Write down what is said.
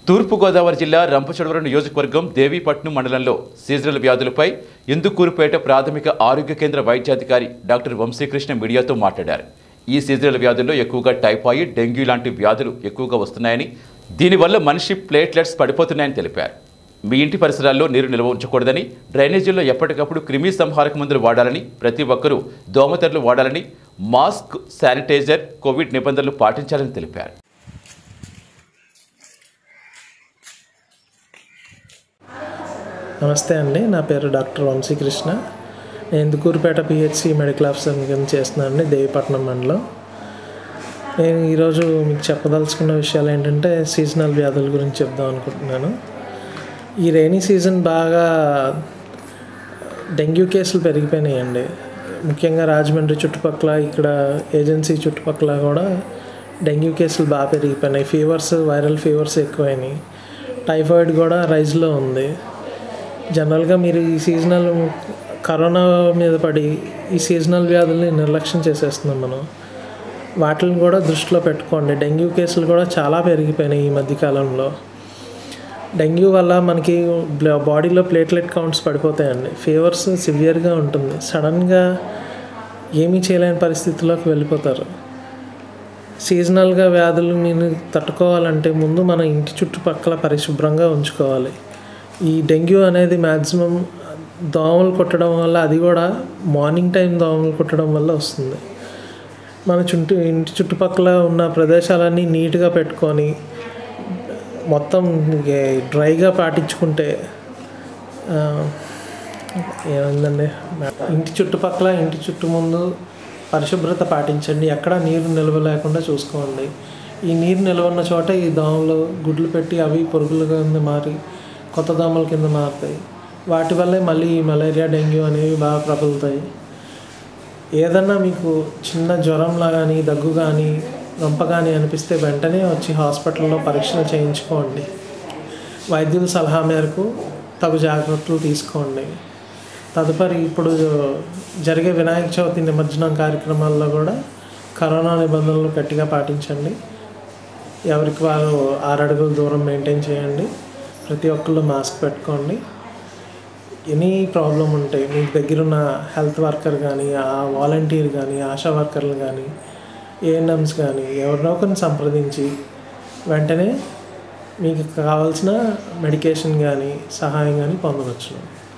తూర్పుగోదావరి జిల్లా రంపచోడవరం నియోజకవర్గం దేవీపట్నం మండలంలో సీజనల్ వ్యాధులపై ఇందుకూరుపేట ప్రాథమిక ఆరోగ్య కేంద్ర వైద్యాధికారి డాక్టర్ వంశీకృష్ణ మీడియాతో మాట్లాడారు. ఈ సీజనల్ వ్యాధుల్లో ఎక్కువగా టైఫాయిడ్, డెంగ్యూ లాంటి వ్యాధులు ఎక్కువగా వస్తున్నాయని, దీనివల్ల మనిషి ప్లేట్లెట్స్ పడిపోతున్నాయని తెలిపారు. మీ ఇంటి పరిసరాల్లో నీరు నిల్వ ఉంచకూడదని, డ్రైనేజీల్లో ఎప్పటికప్పుడు క్రిమి సంహారక మందులు వాడాలని, ప్రతి ఒక్కరూ దోమతెరలు వాడాలని, మాస్క్, శానిటైజర్, కోవిడ్ నిబంధనలు పాటించాలని తెలిపారు. నమస్తే అండి, నా పేరు డాక్టర్ వంశీకృష్ణ. నేను ఇందుకూరుపేట పిహెచ్సి మెడికల్ ఆఫీసర్ కింద చేస్తున్నానండి, దేవీపట్నం మండలం. నేను ఈరోజు మీకు చెప్పదలుచుకున్న విషయాలు ఏంటంటే సీజనల్ వ్యాధుల గురించి చెప్దాం అనుకుంటున్నాను. ఈ రైనీ సీజన్ బాగా డెంగ్యూ కేసులు పెరిగిపోయినాయండి. ముఖ్యంగా రాజమండ్రి చుట్టుపక్కల, ఇక్కడ ఏజెన్సీ చుట్టుపక్కల కూడా డెంగ్యూ కేసులు బాగా పెరిగిపోయినాయి. వైరల్ ఫీవర్స్ ఎక్కువైనాయి. టైఫాయిడ్ కూడా రైజ్లో ఉంది. జనరల్గా మీరు ఈ సీజనల్ కరోనా మీద పడి ఈ సీజనల్ వ్యాధుల్ని నిర్లక్ష్యం చేసేస్తున్నాం మనం. వాటిని కూడా దృష్టిలో పెట్టుకోండి. డెంగ్యూ కేసులు కూడా చాలా పెరిగిపోయినాయి ఈ మధ్యకాలంలో. డెంగ్యూ వల్ల మనకి బాడీలో ప్లేట్లెట్ కౌంట్స్ పడిపోతాయండి. ఫీవర్స్ సివియర్గా ఉంటుంది. సడన్గా ఏమీ చేయలేని పరిస్థితిలోకి వెళ్ళిపోతారు. సీజనల్గా వ్యాధులు మీరు తట్టుకోవాలంటే ముందు మన ఇంటి చుట్టుపక్కల పరిశుభ్రంగా ఉంచుకోవాలి. ఈ డెంగ్యూ అనేది మ్యాక్సిమం దోమలు కుట్టడం వల్ల, అది కూడా మార్నింగ్ టైం దోమలు కుట్టడం వల్ల వస్తుంది. మన ఇంటి చుట్టుపక్కల ఉన్న ప్రదేశాలన్నీ నీట్గా పెట్టుకొని మొత్తం డ్రైగా పాటించుకుంటే ఏమైందండి, ఇంటి చుట్టుముందు పరిశుభ్రత పాటించండి. ఎక్కడ నీరు నిల్వ లేకుండా చూసుకోండి. ఈ నీరు నిల్వ ఉన్న చోట ఈ దోమలు గుడ్లు పెట్టి అవి పురుగుల కింద మారి కొత్త దోమల కింద మారుతాయి. వాటి వల్లే మళ్ళీ మలేరియా, డెంగ్యూ అనేవి బాగా ప్రబలుతాయి. ఏదన్నా మీకు చిన్న జ్వరంలా కానీ, దగ్గు కానీ, రొంప కానీ అనిపిస్తే వెంటనే వచ్చి హాస్పిటల్లో పరీక్షలు చేయించుకోండి. వైద్యుల సలహా మేరకు తగు జాగ్రత్తలు తీసుకోండి. తదుపరి ఇప్పుడు జరిగే వినాయక చవితి నిమజ్జనం కార్యక్రమాల్లో కూడా కరోనా నిబంధనలు గట్టిగా పాటించండి. ఎవరికి వారు 6 అడుగుల దూరం మెయింటైన్ చేయండి. ప్రతి ఒక్కళ్ళు మాస్క్ పెట్టుకోండి. ఎనీ ప్రాబ్లం ఉంటే మీకు దగ్గరున్న హెల్త్ వర్కర్ కానీ, వాలంటీర్ కానీ, ఆశా వర్కర్లు కానీ, ఏఎన్ఎంస్ కానీ ఎవరినో ఒకరిని సంప్రదించి వెంటనే మీకు కావాల్సిన మెడికేషన్ కానీ, సహాయం కానీ పొందవచ్చు.